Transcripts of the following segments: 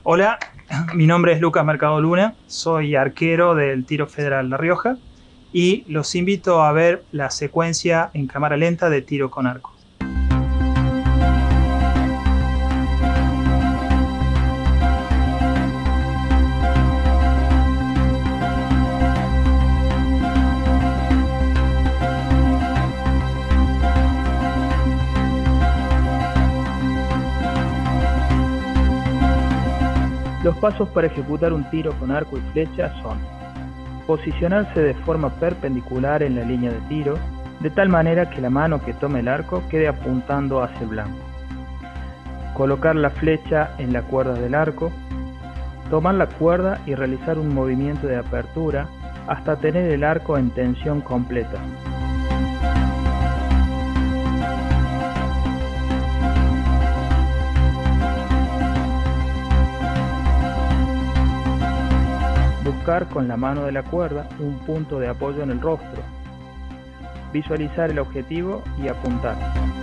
Hola, mi nombre es Lucas Mercado Luna, soy arquero del Tiro Federal La Rioja y los invito a ver la secuencia en cámara lenta de tiro con arco. Los pasos para ejecutar un tiro con arco y flecha son: posicionarse de forma perpendicular en la línea de tiro, de tal manera que la mano que tome el arco quede apuntando hacia el blanco. Colocar la flecha en la cuerda del arco, tomar la cuerda y realizar un movimiento de apertura hasta tener el arco en tensión completa. Buscar con la mano de la cuerda un punto de apoyo en el rostro, visualizar el objetivo y apuntar.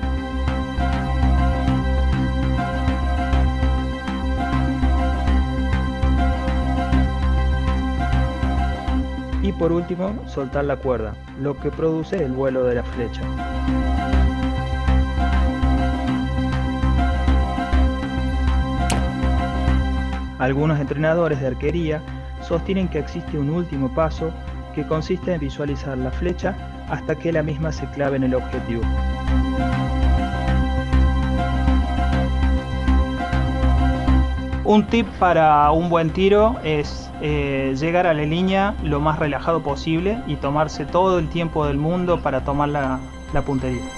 Y por último, soltar la cuerda, lo que produce el vuelo de la flecha. Algunos entrenadores de arquería sostienen que existe un último paso que consiste en visualizar la flecha hasta que la misma se clave en el objetivo. Un tip para un buen tiro es llegar a la línea lo más relajado posible y tomarse todo el tiempo del mundo para tomar la puntería.